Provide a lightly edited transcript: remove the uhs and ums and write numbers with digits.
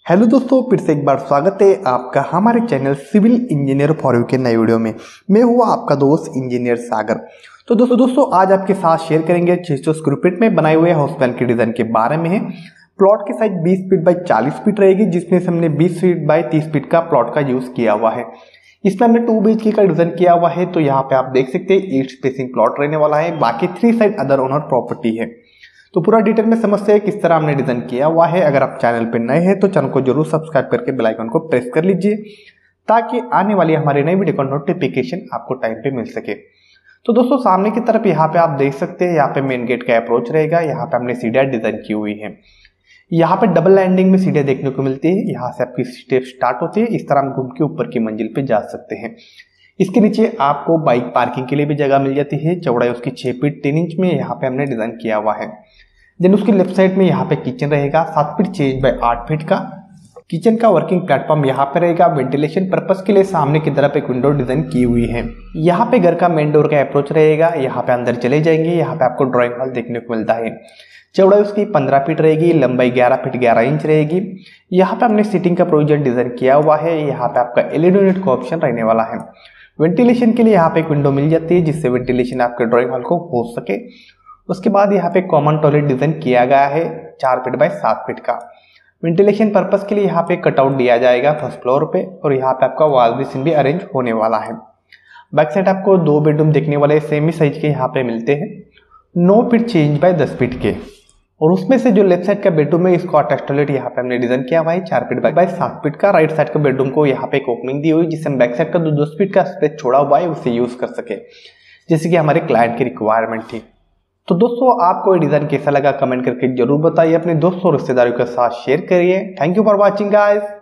Hello दोस्तों, फिर से एक बार स्वागत है आपका हमारे channel civil engineer for you के नए वीडियो में। मैं हुआ आपका दोस्त इंजीनियर सागर। तो दोस्तों आज आपके साथ शेयर करेंगे 600 स्क्वायर फीट में बनाए हुए हाउस प्लान के डिजाइन के बारे में है। प्लॉट की साइज 20 फीट बाई 40 फीट रहेगी, जिसमें से हमने 20 फीट बाई 30 फीट का प्लॉट का यूज किया हुआ है। इसमें हमने 2 BHK का डिजाइन किया हुआ है। तो यहाँ पे आप देख सकते हैं 8 स्पेसिंग प्लॉट रहने वाला है, बाकी 3 साइड अदर ओनर प्रॉपर्टी है। तो पूरा डिटेल में समझते हैं किस तरह हमने डिजाइन किया हुआ है। अगर आप चैनल पे नए हैं तो चैनल को जरूर सब्सक्राइब करके बेल आइकन को प्रेस कर लीजिए, ताकि आने वाली हमारी नई वीडियो का नोटिफिकेशन आपको टाइम पे मिल सके। तो दोस्तों सामने की तरफ यहाँ पे आप देख सकते हैं, यहाँ पे मेन गेट का अप्रोच रहेगा। यहाँ पे हमने सीढ़ियाँ डिजाइन की हुई है। यहाँ पे डबल लैंडिंग में सीढ़ियाँ देखने को मिलती है। यहाँ से आपकी स्टेप स्टार्ट होती है। इस तरह हम घूम के ऊपर की मंजिल पे जा सकते हैं। इसके नीचे आपको बाइक पार्किंग के लिए भी जगह मिल जाती है। चौड़ाई उसकी 6 फीट 3 इंच में यहाँ पे हमने डिजाइन किया हुआ है। देन उसकी लेफ्ट साइड में यहाँ पे किचन रहेगा 7 फीट 6 इंच बाई 8 फीट का। किचन का वर्किंग प्लेटफॉर्म यहाँ पे रहेगा। वेंटिलेशन पर्पस के लिए सामने की तरफ एक विंडो डिजाइन की हुई है। यहाँ पे घर का मेन डोर का अप्रोच रहेगा। यहाँ पे अंदर चले जाएंगे, यहाँ पे आपको ड्राइंग हॉल देखने को मिलता है। चौड़ाई उसकी 15 फीट रहेगी, लंबाई 11 फीट 11 इंच रहेगी। यहाँ पे हमने सीटिंग का प्रोविजन डिजाइन किया हुआ है। यहाँ पे आपका LED यूनिट का ऑप्शन रहने वाला है। वेंटिलेशन के लिए यहाँ पे एक विंडो मिल जाती है, जिससे वेंटिलेशन आपके ड्राइंग हॉल को हो सके। उसके बाद यहाँ पे कॉमन टॉयलेट डिजाइन किया गया है 4 फीट बाई 7 फीट का। वेंटिलेशन पर्पस के लिए यहाँ पे कटआउट दिया जाएगा फर्स्ट फ्लोर पे, और यहाँ पे आपका वॉल बेसिन भी अरेंज होने वाला है। बैक साइड आपको 2 बेडरूम देखने वाले सेमी साइज के यहाँ पे मिलते हैं, 9 फीट 6 इंच बाई 10 फीट के। और उसमें से जो लेफ्ट साइड का बेडरूम है, इसको अटैच टॉयलेट यहाँ पे हमने डिजाइन किया हुआ है 4 फीट बाई 7 फीट का। राइट साइड का बेडरूम को यहाँ पे एक ओपनिंग दी हुई, जिससे हम बैक साइड का 10 फीट का स्पेस छोड़ा हुआ है उसे यूज कर सके, जैसे कि हमारे क्लाइंट की रिक्वायरमेंट थी। तो दोस्तों आपको ये डिजाइन कैसा लगा कमेंट करके जरूर बताइए। अपने दोस्तों और रिश्तेदारों के साथ शेयर करिए। Thank you for watching guys.